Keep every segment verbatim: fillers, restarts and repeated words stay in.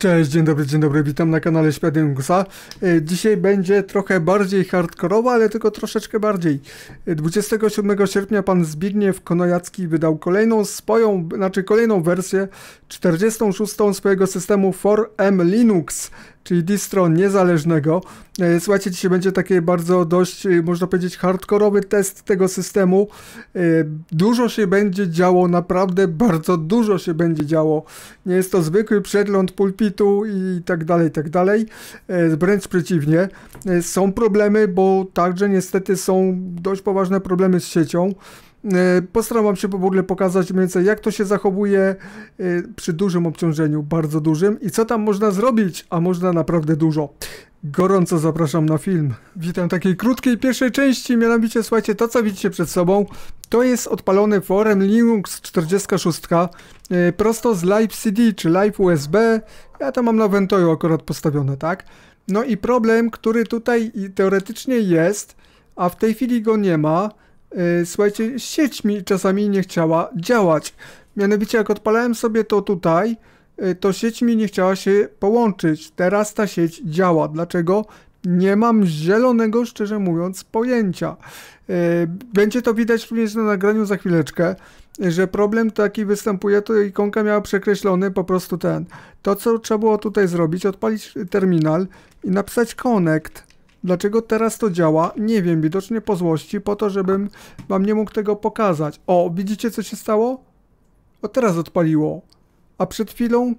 Cześć, dzień dobry, dzień dobry, witam na kanale Świat Linuxa. Dzisiaj będzie trochę bardziej hardkorowo, ale tylko troszeczkę bardziej. dwudziestego siódmego sierpnia pan Zbigniew Konojacki wydał kolejną swoją, znaczy kolejną wersję, czterdziestą szóstą swojego systemu four M Linux, czyli distro niezależnego. Słuchajcie, dzisiaj będzie taki bardzo dość, można powiedzieć, hardkorowy test tego systemu. Dużo się będzie działo, naprawdę bardzo dużo się będzie działo. Nie jest to zwykły przegląd pulpitu i tak dalej, i tak dalej. Wręcz przeciwnie. Są problemy, bo także niestety są dość poważne problemy z siecią. Postaram wam się w ogóle pokazać mniej więcej, jak to się zachowuje przy dużym obciążeniu, bardzo dużym i co tam można zrobić, a można naprawdę dużo. Gorąco zapraszam na film. Witam w takiej krótkiej pierwszej części, mianowicie słuchajcie, to co widzicie przed sobą, to jest odpalony four M Linux czterdzieści sześć prosto z Live C D czy Live U S B. Ja to mam na Ventoju akurat postawione, tak? No i problem, który tutaj teoretycznie jest, a w tej chwili go nie ma. Słuchajcie, sieć mi czasami nie chciała działać. Mianowicie jak odpalałem sobie to tutaj, to sieć mi nie chciała się połączyć. Teraz ta sieć działa. Dlaczego? Nie mam zielonego, szczerze mówiąc, pojęcia. Będzie to widać również na nagraniu za chwileczkę, że problem taki występuje, to ikonka miała przekreślony po prostu ten. To co trzeba było tutaj zrobić, odpalić terminal i napisać connect. Dlaczego teraz to działa? Nie wiem, widocznie po złości, po to, żebym wam nie mógł tego pokazać. O, widzicie co się stało? O, teraz odpaliło. A przed chwilą?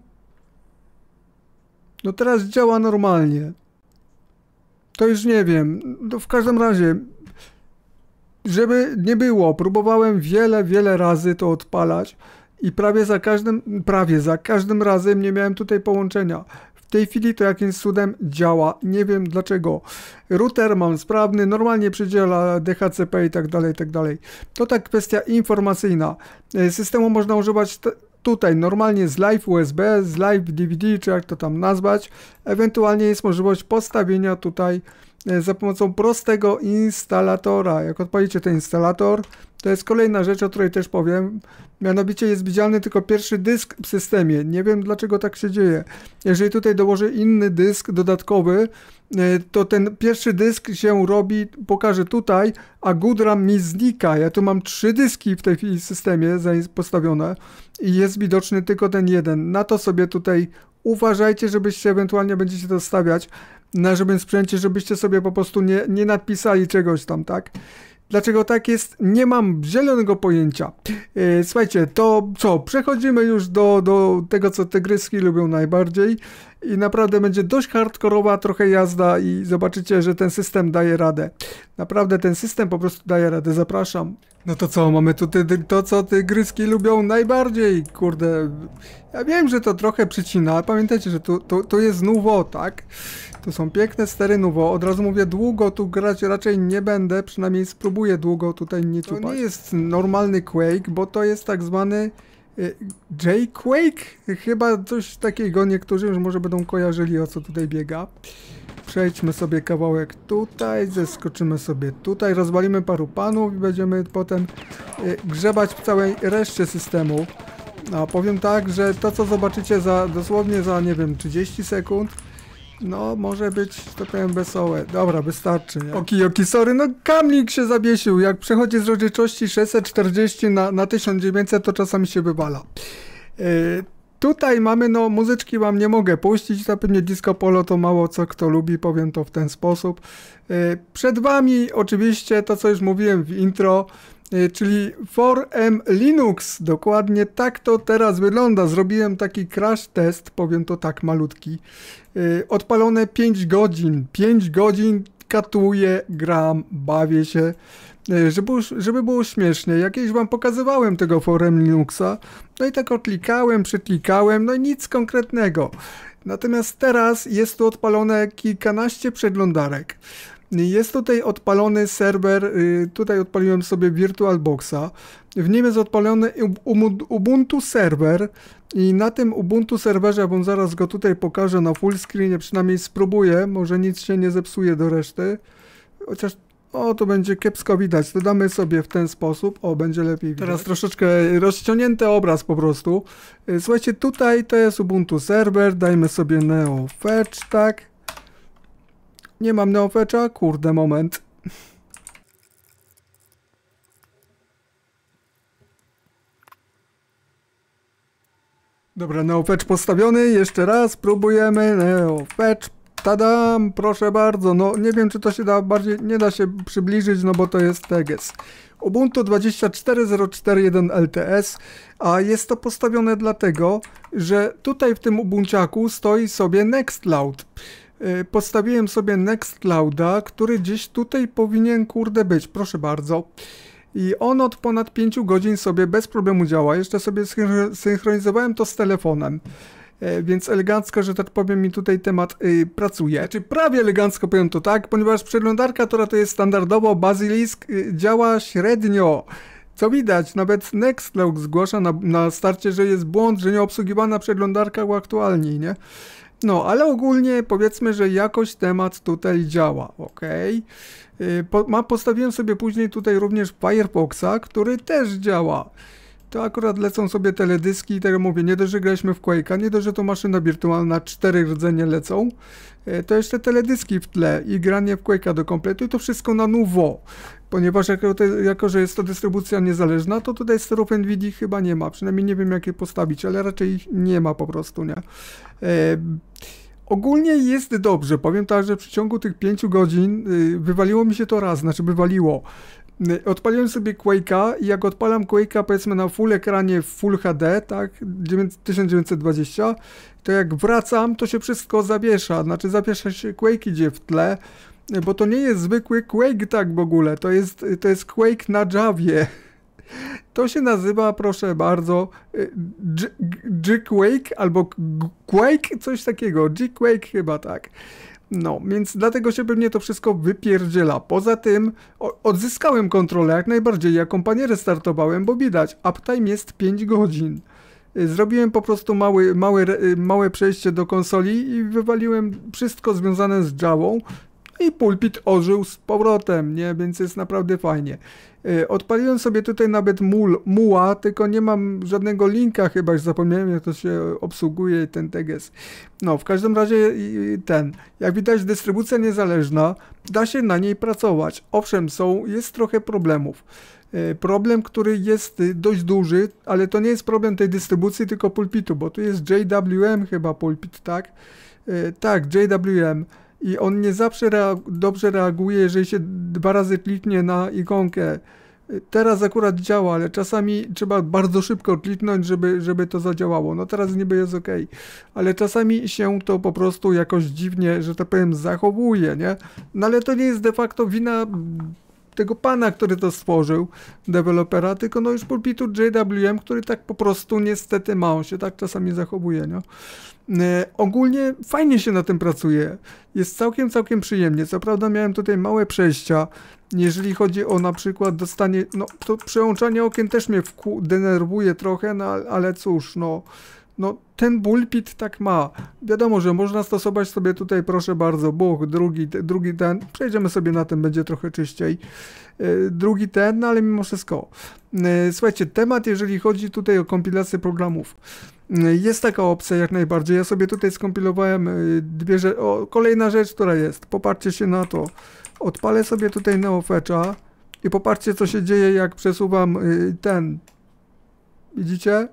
No teraz działa normalnie. To już nie wiem. No w każdym razie, żeby nie było, próbowałem wiele, wiele razy to odpalać i prawie za każdym, prawie za każdym razem nie miałem tutaj połączenia. W tej chwili to jakimś cudem działa, nie wiem dlaczego. Router mam sprawny, normalnie przydziela D H C P i tak dalej, i tak dalej. To tak kwestia informacyjna. Systemu można używać tutaj normalnie z Live U S B, z Live D V D, czy jak to tam nazwać. Ewentualnie jest możliwość postawienia tutaj za pomocą prostego instalatora. Jak odpalicie ten instalator, to jest kolejna rzecz, o której też powiem. Mianowicie jest widzialny tylko pierwszy dysk w systemie. Nie wiem dlaczego tak się dzieje. Jeżeli tutaj dołożę inny dysk dodatkowy, to ten pierwszy dysk się robi, pokażę tutaj, a good RAM mi znika. Ja tu mam trzy dyski w tej chwili w systemie postawione i jest widoczny tylko ten jeden. Na to sobie tutaj uważajcie, żebyście ewentualnie będziecie to stawiać na żebym sprzęcie, żebyście sobie po prostu nie, nie napisali czegoś tam, tak? Dlaczego tak jest? Nie mam zielonego pojęcia. E, słuchajcie, to co? Przechodzimy już do, do tego, co te gryski lubią najbardziej i naprawdę będzie dość hardkorowa trochę jazda i zobaczycie, że ten system daje radę. Naprawdę ten system po prostu daje radę. Zapraszam. No to co? Mamy tu ty, to, co te gryski lubią najbardziej. Kurde, ja wiem, że to trochę przycina, ale pamiętajcie, że tu, tu, tu jest Nouveau, tak? Tu są piękne stery Nouveau. Od razu mówię, długo tu grać raczej nie będę, przynajmniej spróbuję długo tutaj nie ciupać. To nie jest normalny Quake, bo to jest tak zwany y, J-Quake? Chyba coś takiego, niektórzy już może będą kojarzyli, o co tutaj biega. Przejdźmy sobie kawałek tutaj, zeskoczymy sobie tutaj, rozwalimy paru panów i będziemy potem y, grzebać w całej reszcie systemu. A powiem tak, że to co zobaczycie za dosłownie za, nie wiem, trzydzieści sekund, no, może być, to powiem, wesołe. Dobra, wystarczy, nie? Oki, oki, sorry, no kamlik się zawiesił. Jak przechodzi z rozdzielczości sześćset czterdzieści na, na tysiąc dziewięćset, to czasami się wywala. Yy, tutaj mamy, no, muzyczki wam nie mogę puścić, to pewnie disco polo to mało co kto lubi, powiem to w ten sposób. Yy, przed wami oczywiście to, co już mówiłem w intro, czyli four M Linux, dokładnie tak to teraz wygląda. Zrobiłem taki crash test, powiem to tak, malutki. Odpalone pięć godzin, pięć godzin katuję, gram, bawię się. Żeby, żeby było śmiesznie, jakieś wam pokazywałem tego four M Linuxa, no i tak klikałem, przeklikałem, no i nic konkretnego. Natomiast teraz jest tu odpalone kilkanaście przeglądarek. Jest tutaj odpalony serwer, tutaj odpaliłem sobie VirtualBoxa, w nim jest odpalony Ubuntu serwer i na tym Ubuntu serwerze, bo zaraz go tutaj pokażę na full screenie, przynajmniej spróbuję, może nic się nie zepsuje do reszty, chociaż O, to będzie kiepsko widać. Dodamy sobie w ten sposób. O, będzie lepiej widać. Teraz troszeczkę rozciągnięty obraz po prostu. Słuchajcie, tutaj to jest Ubuntu Server. Dajmy sobie NeoFetch, tak? Nie mam NeoFetcha? Kurde, moment. Dobra, NeoFetch postawiony. Jeszcze raz próbujemy. NeoFetch. Tadam, proszę bardzo. No nie wiem, czy to się da bardziej, nie da się przybliżyć, no bo to jest teges. Ubuntu dwadzieścia cztery zero cztery jeden L T S, a jest to postawione dlatego, że tutaj w tym Ubunciaku stoi sobie Nextcloud. Yy, postawiłem sobie Nextclouda, który gdzieś tutaj powinien, kurde, być. Proszę bardzo. I on od ponad pięciu godzin sobie bez problemu działa. Jeszcze sobie synchronizowałem to z telefonem. Więc elegancko, że tak powiem, mi tutaj temat yy, pracuje. Czy prawie elegancko powiem to tak, ponieważ przeglądarka, która to jest standardowo Basilisk, yy, działa średnio. Co widać, nawet Nextcloud zgłasza na, na starcie, że jest błąd, że nie obsługiwana przeglądarka uaktualni, nie? No, ale ogólnie powiedzmy, że jakoś temat tutaj działa, ok? Yy, po, ma, postawiłem sobie później tutaj również Firefoxa, który też działa. To akurat lecą sobie teledyski i tego mówię, nie dość, że graliśmy w Quake'a, nie dość, że to maszyna wirtualna, cztery rdzenie lecą, to jeszcze teledyski w tle i granie w Quake'a do kompletu i to wszystko na nouveau. Ponieważ jako, to, jako, że jest to dystrybucja niezależna, to tutaj sterów NVIDIA chyba nie ma, przynajmniej nie wiem jak je postawić, ale raczej ich nie ma po prostu, nie? E, ogólnie jest dobrze, powiem tak, że w przeciągu tych pięciu godzin y, wywaliło mi się to raz, znaczy wywaliło. Odpaliłem sobie Quake'a i jak odpalam Quake'a powiedzmy na full ekranie w Full H D, tak, tysiąc dziewięćset dwadzieścia, to jak wracam, to się wszystko zawiesza, znaczy zawiesza się Quake idzie w tle, bo to nie jest zwykły Quake tak w ogóle, to jest, to jest Quake na Javie. To się nazywa, proszę bardzo, G-Quake albo Quake, coś takiego, G-Quake chyba tak. No, więc dlatego się pewnie to wszystko wypierdziela. Poza tym o, odzyskałem kontrolę jak najbardziej, ja kompanię restartowałem, bo widać, uptime jest pięć godzin. Zrobiłem po prostu mały, małe, małe przejście do konsoli i wywaliłem wszystko związane z Javą i pulpit ożył z powrotem, nie? Więc jest naprawdę fajnie. Odpaliłem sobie tutaj nawet mul, muła, tylko nie mam żadnego linka chyba, już zapomniałem jak to się obsługuje ten teges. No, w każdym razie ten, jak widać dystrybucja niezależna, da się na niej pracować. Owszem, są, jest trochę problemów. Problem, który jest dość duży, ale to nie jest problem tej dystrybucji, tylko pulpitu, bo tu jest J W M chyba pulpit, tak? Tak, J W M. I on nie zawsze rea dobrze reaguje, jeżeli się dwa razy kliknie na ikonkę. Teraz akurat działa, ale czasami trzeba bardzo szybko kliknąć, żeby, żeby to zadziałało. No teraz niby jest ok, ale czasami się to po prostu jakoś dziwnie, że tak powiem, zachowuje, nie? No ale to nie jest de facto wina tego pana, który to stworzył, dewelopera, tylko no już pulpitu J W M, który tak po prostu niestety ma, on się tak czasami zachowuje, nie? E, ogólnie fajnie się na tym pracuje, jest całkiem, całkiem przyjemnie, co prawda miałem tutaj małe przejścia, jeżeli chodzi o na przykład dostanie, no to przełączanie okien też mnie wku, denerwuje trochę, no ale cóż, no No, ten pulpit tak ma. Wiadomo, że można stosować sobie tutaj, proszę bardzo, buch, drugi, drugi ten. Przejdziemy sobie na tym, będzie trochę czyściej. Yy, drugi ten, no ale mimo wszystko. Yy, słuchajcie, temat, jeżeli chodzi tutaj o kompilację programów. Yy, jest taka opcja jak najbardziej. Ja sobie tutaj skompilowałem yy, dwie rzeczy. O, kolejna rzecz, która jest. Popatrzcie się na to. Odpalę sobie tutaj NeoFetcha i popatrzcie, co się dzieje, jak przesuwam yy, ten. Widzicie?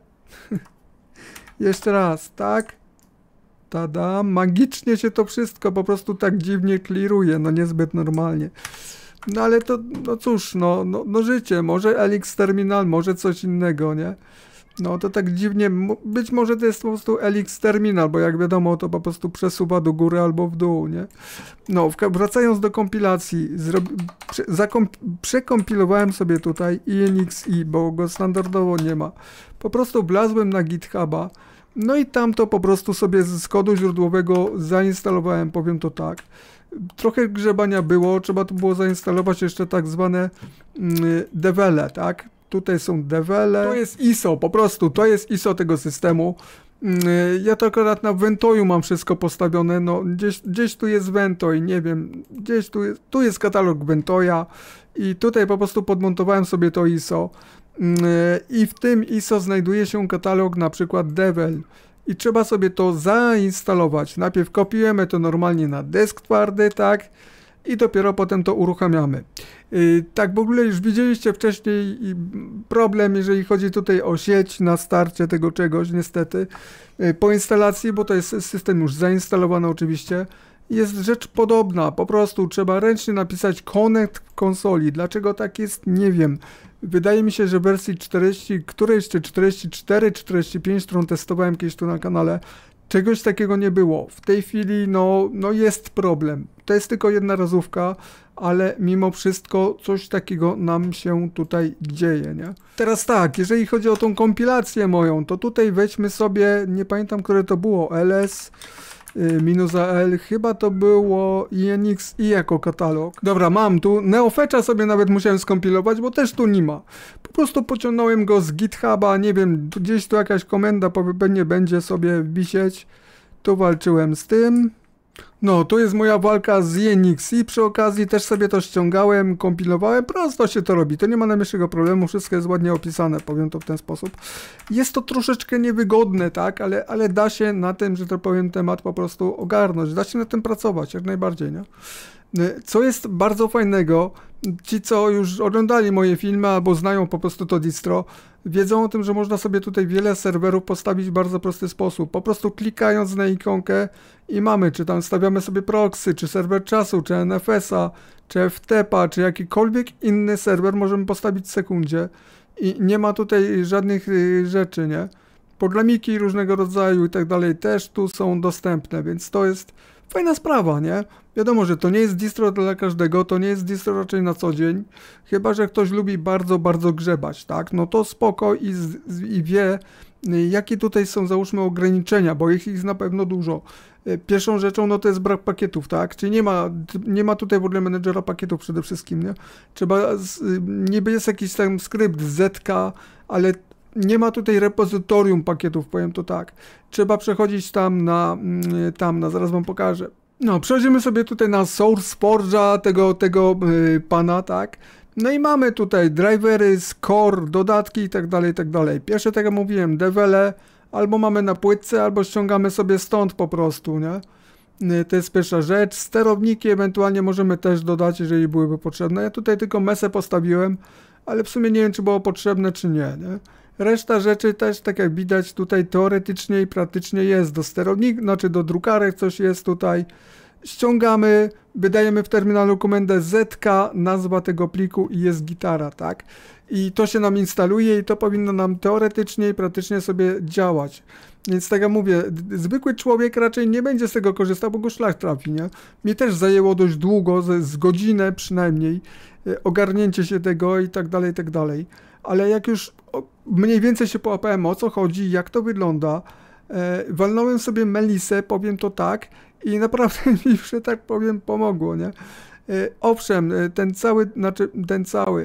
Jeszcze raz, tak? Tada, magicznie się to wszystko po prostu tak dziwnie kliruje, no niezbyt normalnie. No ale to, no cóż, no, no, no życie, może Elix Terminal, może coś innego, nie? No to tak dziwnie, być może to jest po prostu Elix Terminal, bo jak wiadomo to po prostu przesuwa do góry albo w dół, nie? No, wracając do kompilacji, prze przekompilowałem sobie tutaj I N X I, bo go standardowo nie ma. Po prostu wlazłem na GitHuba, no i tam to po prostu sobie z kodu źródłowego zainstalowałem, powiem to tak. Trochę grzebania było, trzeba to było zainstalować jeszcze tak zwane mm, devele, tak? Tutaj są devele. To jest I S O, po prostu to jest I S O tego systemu. Ja to akurat na Ventoju mam wszystko postawione, no gdzieś, gdzieś tu jest Ventoj, nie wiem, gdzieś tu jest, tu jest katalog Ventoja i tutaj po prostu podmontowałem sobie to I S O i w tym I S O znajduje się katalog na przykład Devel i trzeba sobie to zainstalować. Najpierw kopiujemy to normalnie na dysk twardy, tak? I dopiero potem to uruchamiamy. Yy, tak w ogóle już widzieliście wcześniej problem, jeżeli chodzi tutaj o sieć na starcie tego czegoś, niestety. Yy, po instalacji, bo to jest system już zainstalowany oczywiście, jest rzecz podobna. Po prostu trzeba ręcznie napisać connect w konsoli. Dlaczego tak jest? Nie wiem. Wydaje mi się, że w wersji czterdzieści, którejś czy czterdzieści cztery, czterdzieści pięć, którą testowałem kiedyś tu na kanale, czegoś takiego nie było. W tej chwili no, no jest problem. To jest tylko jedna razówka, ale mimo wszystko coś takiego nam się tutaj dzieje, nie? Teraz tak, jeżeli chodzi o tą kompilację moją, to tutaj weźmy sobie, nie pamiętam, które to było, ls minus al, chyba to było I N X I jako katalog. Dobra, mam tu, Neofetcha sobie nawet musiałem skompilować, bo też tu nie ma. Po prostu pociągnąłem go z GitHuba, nie wiem, gdzieś tu jakaś komenda pewnie będzie sobie wisieć. Tu walczyłem z tym. No, to jest moja walka z I N X I, przy okazji też sobie to ściągałem, kompilowałem, prosto się to robi, to nie ma najmniejszego problemu, wszystko jest ładnie opisane, powiem to w ten sposób. Jest to troszeczkę niewygodne, tak, ale, ale da się na tym, że to powiem, temat po prostu ogarnąć, da się na tym pracować, jak najbardziej, nie? Co jest bardzo fajnego, ci co już oglądali moje filmy albo znają po prostu to distro, wiedzą o tym, że można sobie tutaj wiele serwerów postawić w bardzo prosty sposób. Po prostu klikając na ikonkę i mamy, czy tam stawiamy sobie proxy, czy serwer czasu, czy N F S a, czy F T P a, czy jakikolwiek inny serwer możemy postawić w sekundzie. I nie ma tutaj żadnych y, rzeczy, nie? Programiki różnego rodzaju i tak dalej też tu są dostępne, więc to jest fajna sprawa, nie? Wiadomo, że to nie jest distro dla każdego, to nie jest distro raczej na co dzień, chyba że ktoś lubi bardzo, bardzo grzebać, tak? No to spoko i, z, i wie, jakie tutaj są, załóżmy, ograniczenia, bo ich jest na pewno dużo. Pierwszą rzeczą, no to jest brak pakietów, tak? Czyli nie ma, nie ma tutaj w ogóle menedżera pakietów przede wszystkim, nie? Trzeba, niby jest jakiś tam skrypt Z K, ale nie ma tutaj repozytorium pakietów, powiem to tak. Trzeba przechodzić tam na, tam na, zaraz wam pokażę. No, przechodzimy sobie tutaj na SourceForge'a tego, tego yy, pana, tak. No i mamy tutaj drivery, core, dodatki i tak dalej, i tak dalej. Pierwsze, tak jak mówiłem, devele albo mamy na płytce, albo ściągamy sobie stąd po prostu, nie? Yy, to jest pierwsza rzecz. Sterowniki ewentualnie możemy też dodać, jeżeli byłyby potrzebne. Ja tutaj tylko mesę postawiłem, ale w sumie nie wiem, czy było potrzebne, czy nie, nie? Reszta rzeczy też, tak jak widać, tutaj teoretycznie i praktycznie jest. Do sterownika, znaczy do drukarek coś jest tutaj. Ściągamy, wydajemy w terminalu komendę Z K, nazwa tego pliku i jest gitara, tak? I to się nam instaluje i to powinno nam teoretycznie i praktycznie sobie działać. Więc tak jak mówię, zwykły człowiek raczej nie będzie z tego korzystał, bo go szlak trafi, nie? Mi też zajęło dość długo, z, z godzinę przynajmniej, ogarnięcie się tego i tak dalej, i tak dalej. Ale jak już mniej więcej się połapałem, o co chodzi, jak to wygląda, e, walnąłem sobie Melisę, powiem to tak, i naprawdę mi, że tak powiem, pomogło, nie? E, owszem, ten cały, znaczy ten cały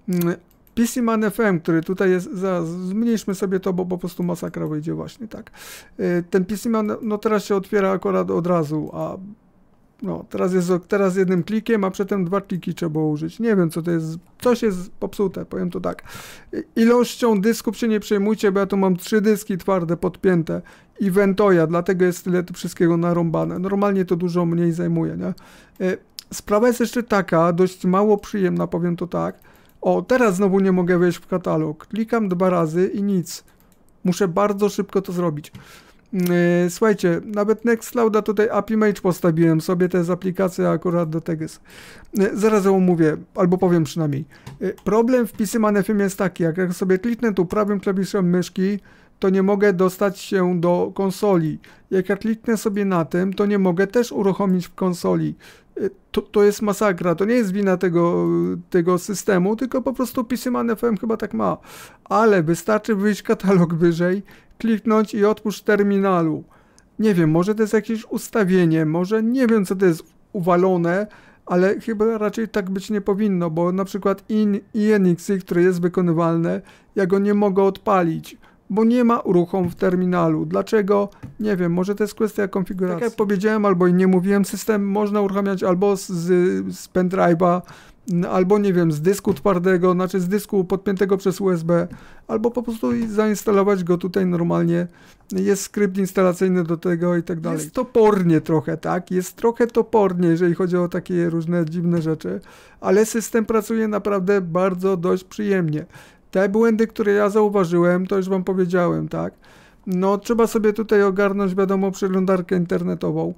PCman F M, który tutaj jest, za, zmniejszmy sobie to, bo po prostu masakra wyjdzie właśnie, tak. E, ten PCman, no teraz się otwiera akurat od razu, a no, teraz jest teraz jednym klikiem, a przedtem dwa kliki trzeba użyć. Nie wiem, co to jest. Coś jest popsute, powiem to tak. Ilością dysków się nie przejmujcie, bo ja tu mam trzy dyski twarde podpięte i Ventoya, dlatego jest tyle wszystkiego narąbane. Normalnie to dużo mniej zajmuje, nie? Sprawa jest jeszcze taka, dość mało przyjemna, powiem to tak. O, teraz znowu nie mogę wejść w katalog. Klikam dwa razy i nic. Muszę bardzo szybko to zrobić. Słuchajcie, nawet Nextclouda tutaj A P I Mage postawiłem sobie, to jest aplikacja akurat do tego. Zaraz ją mówię, albo powiem przynajmniej. Problem w PCman F M jest taki, jak, jak sobie kliknę tu prawym klawiszem myszki, to nie mogę dostać się do konsoli. Jak ja kliknę sobie na tym, to nie mogę też uruchomić w konsoli. To, to jest masakra, to nie jest wina tego, tego systemu, tylko po prostu PCman F M chyba tak ma. Ale wystarczy wyjść katalog wyżej, kliknąć i otwórz terminalu. Nie wiem, może to jest jakieś ustawienie, może nie wiem, co to jest uwalone, ale chyba raczej tak być nie powinno, bo na przykład I N X I, które jest wykonywalne, ja go nie mogę odpalić. bo nie ma uruchomu w terminalu. Dlaczego? Nie wiem, może to jest kwestia konfiguracji. Tak jak powiedziałem, albo i nie mówiłem, system można uruchamiać albo z, z pendrive'a, albo nie wiem, z dysku twardego, znaczy z dysku podpiętego przez U S B, albo po prostu zainstalować go tutaj normalnie. Jest skrypt instalacyjny do tego i tak dalej. Jest topornie trochę, tak? Jest trochę topornie, jeżeli chodzi o takie różne dziwne rzeczy, ale system pracuje naprawdę bardzo dość przyjemnie. Te błędy, które ja zauważyłem, to już wam powiedziałem, tak? No trzeba sobie tutaj ogarnąć, wiadomo, przeglądarkę internetową,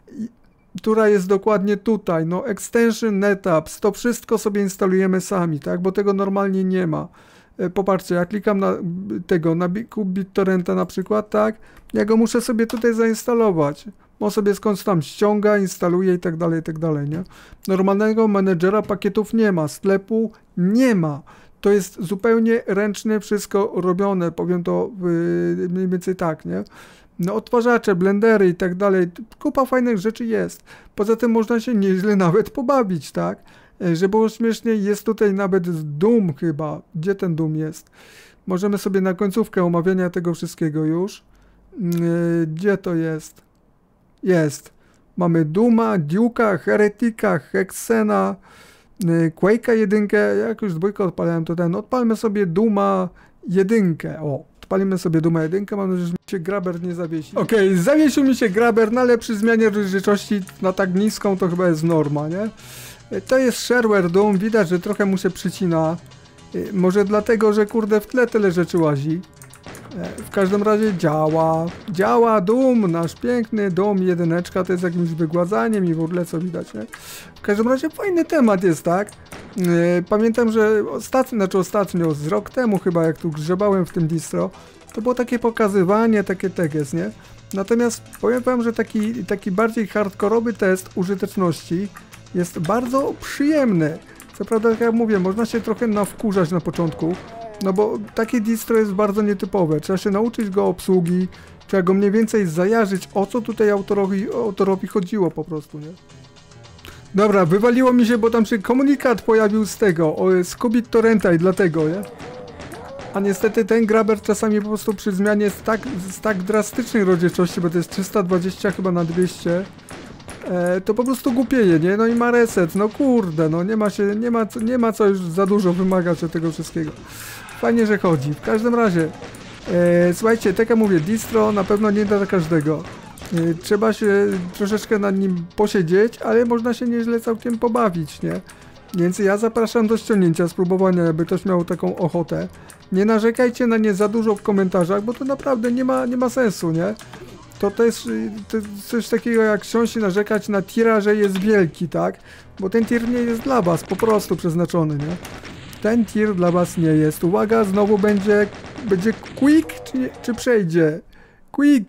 która jest dokładnie tutaj, no extension NetApps, to wszystko sobie instalujemy sami, tak, bo tego normalnie nie ma. Popatrzcie, ja klikam na tego, na BitTorrenta na przykład, tak, ja go muszę sobie tutaj zainstalować. On sobie skądś tam ściąga, instaluje i tak dalej, i tak dalej, nie? Normalnego menedżera pakietów nie ma, sklepu nie ma. To jest zupełnie ręcznie wszystko robione, powiem to yy, mniej więcej tak, nie? No odtwarzacze, blendery i tak dalej, kupa fajnych rzeczy jest. Poza tym można się nieźle nawet pobawić, tak? Że było śmiesznie, jest tutaj nawet Doom chyba. Gdzie ten Doom jest? Możemy sobie na końcówkę omawiania tego wszystkiego już. Yy, gdzie to jest? Jest. Mamy Dooma, Duke'a, Heretica, Hexena, yy, Quake'a jedynkę. Jak już dwójkę odpalałem, to ten. Odpalmy sobie Dooma jedynkę. O. Odpalimy sobie Dooma jedynkę, mam nadzieję, że mi się Grabber nie zawiesi. Okej, okay, zawiesił mi się Grabber, no ale przy zmianie rozdzielczości na tak niską to chyba jest norma, nie? To jest shareware Doom, widać, że trochę mu się przycina. Może dlatego, że kurde w tle tyle rzeczy łazi. W każdym razie działa. Działa Doom, nasz piękny Doom jedyneczka, to jest jakimś wygładzaniem i w ogóle co widać, nie? W każdym razie fajny temat jest, tak? Pamiętam, że ostatnio, znaczy ostatnio, z rok temu chyba, jak tu grzebałem w tym distro, to było takie pokazywanie, takie teges, nie? Natomiast powiem wam, że taki, taki bardziej hardkorowy test użyteczności jest bardzo przyjemny. Co prawda, jak ja mówię, można się trochę nawkurzać na początku, no bo takie distro jest bardzo nietypowe. Trzeba się nauczyć go obsługi, trzeba go mniej więcej zajarzyć, o co tutaj autorowi, autorowi chodziło po prostu, nie? Dobra, wywaliło mi się, bo tam się komunikat pojawił z tego, o, z BitTorrenta i dlatego, nie? A niestety ten Grabber czasami po prostu przy zmianie z tak, z tak drastycznej rozdzielczości, bo to jest trzysta dwadzieścia chyba na dwieście, e, to po prostu głupieje, nie? No i ma reset, no kurde, no nie ma się, nie ma, nie ma co już za dużo wymagać od tego wszystkiego. Fajnie, że chodzi. W każdym razie, e, słuchajcie, tak jak mówię, distro na pewno nie dla każdego. E, trzeba się troszeczkę nad nim posiedzieć, ale można się nieźle całkiem pobawić, nie? Więc ja zapraszam do ściągnięcia, spróbowania, jakby ktoś miał taką ochotę. Nie narzekajcie na nie za dużo w komentarzach, bo to naprawdę nie ma, nie ma sensu, nie? To też to coś takiego jak siąść i narzekać na tira, że jest wielki, tak? Bo ten tir nie jest dla was po prostu przeznaczony, nie? Ten tir dla was nie jest. Uwaga, znowu będzie, będzie quick, czy, nie, czy przejdzie? Quick!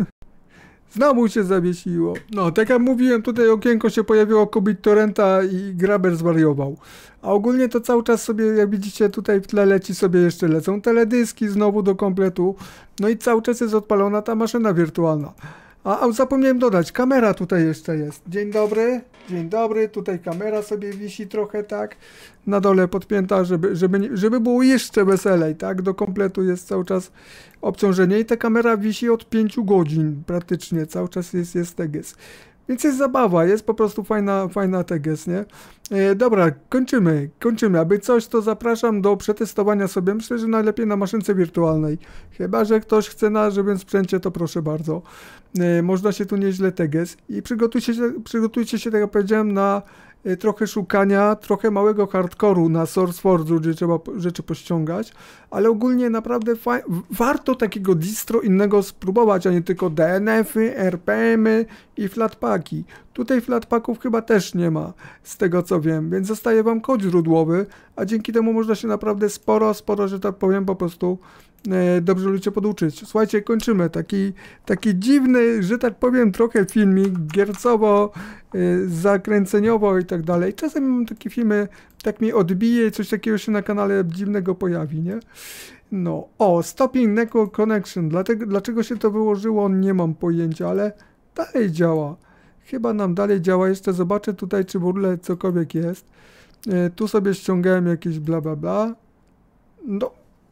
Znowu się zawiesiło. No, tak jak mówiłem, tutaj okienko się pojawiło BitTorrenta i Grabber zwariował. A ogólnie to cały czas sobie, jak widzicie, tutaj w tle leci sobie jeszcze lecą teledyski znowu do kompletu. No i cały czas jest odpalona ta maszyna wirtualna. A, a zapomniałem dodać, kamera tutaj jeszcze jest. Dzień dobry, dzień dobry, tutaj kamera sobie wisi trochę, tak, na dole podpięta, żeby, żeby, żeby było jeszcze weselej, tak, do kompletu jest cały czas obciążenie i ta kamera wisi od pięciu godzin praktycznie, cały czas jest, jest teges. Więc jest zabawa, jest po prostu fajna, fajna teges, nie? E, dobra, kończymy, kończymy. Aby coś, to zapraszam do przetestowania sobie. Myślę, że najlepiej na maszynce wirtualnej. Chyba że ktoś chce na żywym sprzęcie, to proszę bardzo. E, można się tu nieźle teges. I przygotujcie się, przygotujcie się, tak jak powiedziałem, na e, trochę szukania, trochę małego hardkoru na SourceForge'u, gdzie trzeba rzeczy pościągać. Ale ogólnie naprawdę warto takiego distro innego spróbować, a nie tylko D N F-y, R P M-y i flatpaki. Tutaj flatpaków chyba też nie ma, z tego co wiem, więc zostaje wam kod źródłowy, a dzięki temu można się naprawdę sporo, sporo, że tak powiem, po prostu e, dobrze ludzie poduczyć. Słuchajcie, kończymy. Taki, taki dziwny, że tak powiem, trochę filmik, giercowo, e, zakręceniowo i tak dalej. Czasem mam takie filmy, tak mi odbije i coś takiego się na kanale dziwnego pojawi, nie? No, o, Stopping Network Connection. Dlatego, dlaczego się to wyłożyło, nie mam pojęcia, ale dalej działa. Chyba nam dalej działa. Jeszcze zobaczę tutaj, czy w ogóle cokolwiek jest. E, tu sobie ściągałem jakieś bla bla bla. No,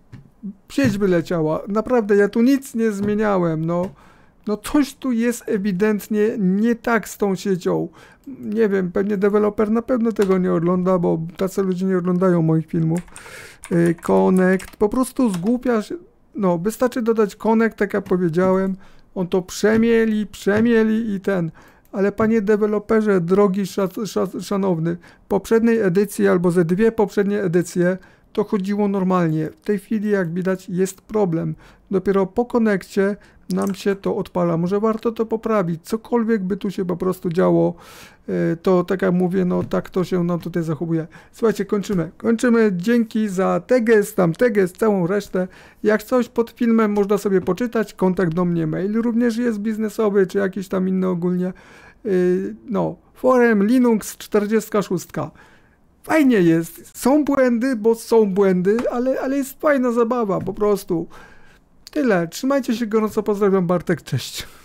sieć wyleciała. Naprawdę, ja tu nic nie zmieniałem, no. No coś tu jest ewidentnie nie tak z tą siecią. Nie wiem, pewnie deweloper na pewno tego nie ogląda, bo tacy ludzie nie oglądają moich filmów. Yy, connect, po prostu zgłupia się. No, wystarczy dodać connect, tak jak powiedziałem. On to przemieli, przemieli i ten. Ale panie deweloperze, drogi szac, szac, szanowny, poprzedniej edycji albo ze dwie poprzednie edycje to chodziło normalnie. W tej chwili, jak widać, jest problem. Dopiero po konekcie nam się to odpala. Może warto to poprawić. Cokolwiek by tu się po prostu działo, to tak jak mówię, no tak to się nam tutaj zachowuje. Słuchajcie, kończymy. Kończymy. Dzięki za teges, tam teges, całą resztę. Jak coś pod filmem można sobie poczytać, kontakt do mnie, mail również jest biznesowy, czy jakiś tam inny ogólnie. No, forum Linux czterdzieści sześć. Fajnie jest. Są błędy, bo są błędy, ale, ale jest fajna zabawa, po prostu. Tyle. Trzymajcie się gorąco. Pozdrawiam, Bartek. Cześć.